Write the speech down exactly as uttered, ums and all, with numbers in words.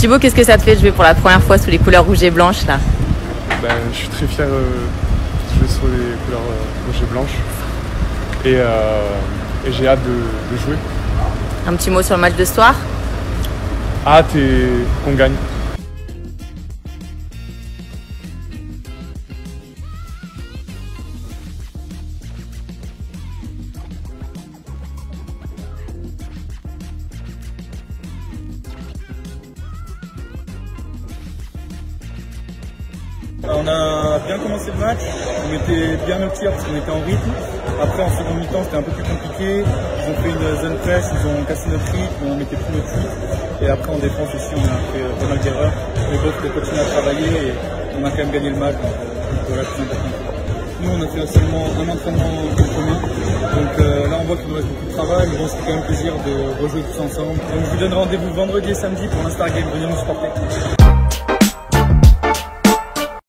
Thibaut, qu'est-ce que ça te fait de jouer pour la première fois sous les couleurs rouges et blanches là? Ben, je suis très fier euh, de jouer sur les couleurs euh, rouges et blanches. Et, euh, et j'ai hâte de, de jouer. Un petit mot sur le match de ce soir? Hâte et qu'on gagne. On a bien commencé le match, on était bien au tir parce qu'on était en rythme. Après en seconde mi-temps c'était un peu plus compliqué, ils ont fait une zone press, ils ont cassé notre rythme, on mettait plus notre rythme. Et après en défense aussi on a fait pas mal d'erreurs. Mais bon, on continue à travailler et on a quand même gagné le match. Donc, voilà, c'est important. Nous on a fait seulement un entraînement commun, donc euh, là on voit qu'il nous reste beaucoup de travail, mais bon c'était quand même plaisir de rejouer tous ensemble. Donc je vous donne rendez-vous vendredi et samedi pour l'Instar Game, venez nous supporter.